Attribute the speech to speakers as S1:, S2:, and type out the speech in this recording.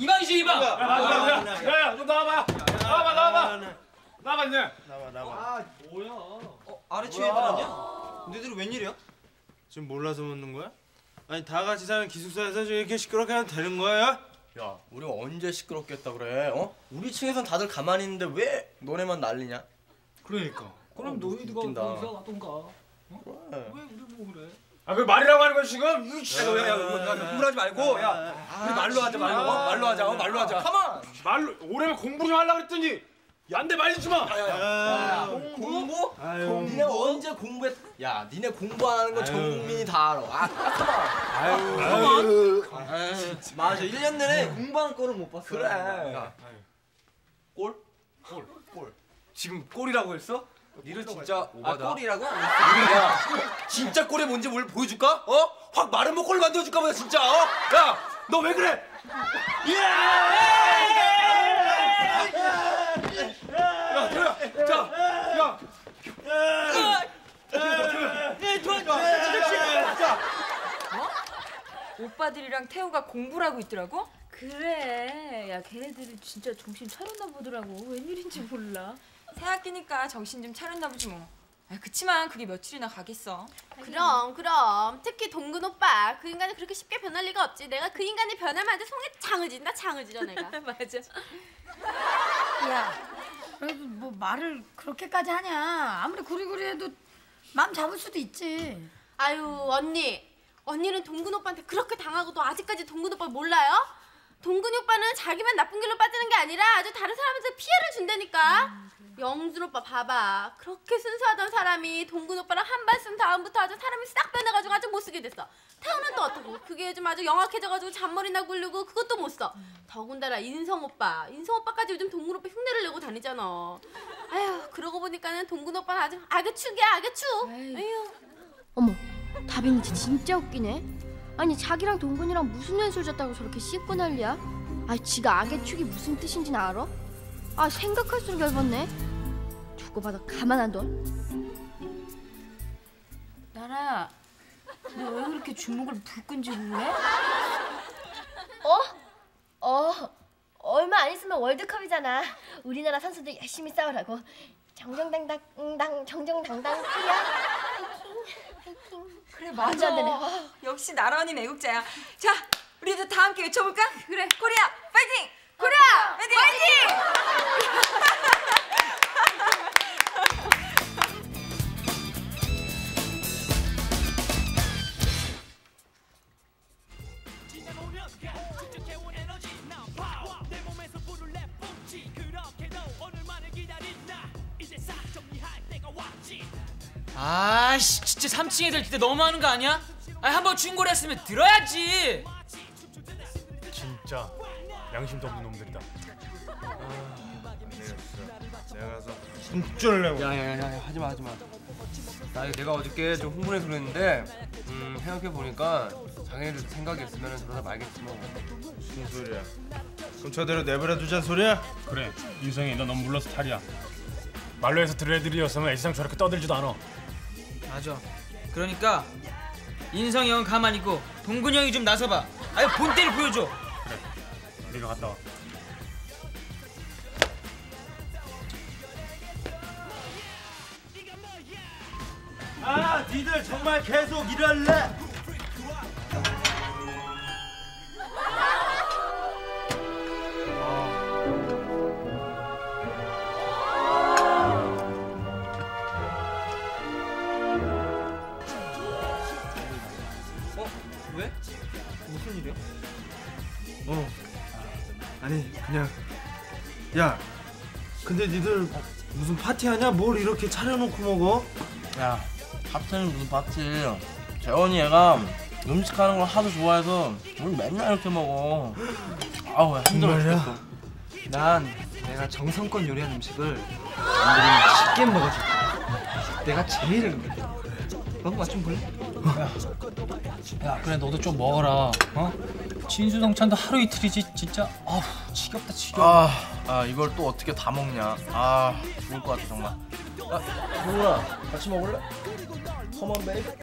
S1: 이방이지 이방.
S2: 야야 좀 나와봐. 나와봐 이제.
S3: 나와.
S4: 아 뭐야?
S3: 아래층에 들었냐? 너희들 웬일이야?
S4: 지금 몰라서 묻는 거야? 아니 다 같이 사는 기숙사에서 이렇게 시끄럽게 하면 되는 거야?
S3: 야, 우리 언제 시끄럽게 했다 그래? 어? 우리 층에선 다들 가만히 있는데 왜 너네만 난리냐?
S4: 그러니까.
S1: 그럼 너희들가
S3: 웃긴다.
S1: 거기서 놔둔가.
S3: 그래.
S1: 왜 우리 보고 그래?
S2: 아 그 말이라고 하는 거야 지금?
S3: 야, 흥분하지 말고, 야, 우리 말로 하자, 말로. 말로 하자, 말로 하자. 가만.
S2: 말로 올해는 공부 좀 하려고 그랬더니 안 돼 말리지 마.
S3: 공부?
S4: 아유.
S3: 니네 언제 공부했? 야, 니네 공부 안 하는 건 전 국민이 다 알아.
S4: 아유.
S3: 맞아, 1년 내내 공부하는 꼴을 못 봤어. 그래. 야, 골? 지금 골이라고 했어? 니를 진짜 오바다. 골이라고? 야, 진짜 골이 뭔지 뭘 보여줄까? 어? 확 마른 목골 만들어줄까 보다 진짜. 어? 야, 너 왜 그래? 야, 들어야.
S5: 오빠들이랑 태우가 공부를 하고 있더라고? 그래. 야, 걔네들이 진짜 정신 차렸나 보더라고. 웬일인지 몰라. 새 학기니까 정신 좀 차렸나 보지 뭐. 아, 그치만 그게 며칠이나 가겠어.
S6: 그럼 특히 동근 오빠 그 인간이 그렇게 쉽게 변할 리가 없지. 내가 그 인간이 변하면 아주 속이 장해진다 내가.
S5: 맞아.
S7: 야, 그래도 뭐 말을 그렇게까지 하냐? 아무리 구리구리 해도 마음 잡을 수도 있지.
S6: 아유 언니는 동근 오빠한테 그렇게 당하고도 아직까지 동근 오빠 몰라요? 동근이 오빠는 자기만 나쁜 길로 빠지는 게 아니라 아주 다른 사람한테 피해를 준다니까. 영준 오빠 봐봐. 그렇게 순수하던 사람이 동근 오빠랑 한 발 쓴 다음부터 아주 사람이 싹 변해가지고 아주 못쓰게 됐어. 태우는 또 어떻고 그게 요즘 아주 영악해져가지고 잔머리나 굴르고 그것도 못 써. 더군다나 인성 오빠까지 요즘 동근 오빠 흉내를 내고 다니잖아. 아휴 그러고 보니까는 동근 오빠는 아주 악의축이야 악의축. 에휴.
S8: 어머, 다빈이 진짜 웃기네. 아니 자기랑 동근이랑 무슨 연술 졌다고 저렇게 씹고 난리야? 아, 지가 악의 축이 무슨 뜻인지는 알아? 아, 생각할수록 열받네. 두고 봐도 가만 안 둬.
S5: 나라, 너 왜 그렇게 주먹을 불끈질을 해?
S8: 얼마 안 있으면 월드컵이잖아. 우리나라 선수들 열심히 싸우라고. 정정당당 정정당당 그야.
S5: 그래 맞아. 역시 나라 언니는 애국자야. 자, 우리도 다 함께 외쳐볼까? 그래. 코리아 파이팅! 코리아 파이팅!
S1: 아씨 진짜 3층 애들 진짜 너무하는 거 아니야? 아 한번 중고를 했으면 들어야지.
S2: 진짜 양심도 없는 놈들이다.
S4: 내가 가서 손줄 내고.
S3: 야야야 하지마. 내가 어저께 좀 흥분해서 그랬는데 생각해보니까 자기네들 생각이 있으면 그러다 말겠지 뭐.
S4: 무슨 소리야? 그럼 저대로 내버려 두자는 소리야?
S2: 그래 인성이 너 너무 물러서 탈이야. 말로 해서 들을 애들이었으면 애시장 저렇게 떠들지도 않아.
S1: 맞아. 그러니까 인성이 형 가만히 있고 동근이 형이 좀 나서봐. 아니 본때를 보여줘.
S2: 그래 네가 갔다 와.
S4: 아, 니들 정말 계속 이럴래?
S3: 왜? 무슨 일이야?
S4: 아니 그냥 야, 근데 니들 무슨 파티하냐? 뭘 이렇게 차려놓고 먹어?
S3: 야, 파티는 무슨 파티? 재원이 얘가 음식하는 걸 하도 좋아해서 우리 맨날 이렇게 먹어. 아우 힘들어 죽겠어.
S9: 난 내가 정성껏 요리한 음식을 남들이 쉽게 먹어줄 거야. 내가 제일 너도 맛 좀 볼래?
S1: 야 그래 너도 좀 먹어라. 어? 진수성찬도 하루 이틀이지 진짜. 아우 지겹다 지겨워.
S3: 이걸 또 어떻게 다 먹냐. 죽을 것 같아 정말. 동훈아 같이 먹을래? 컴온 베이비.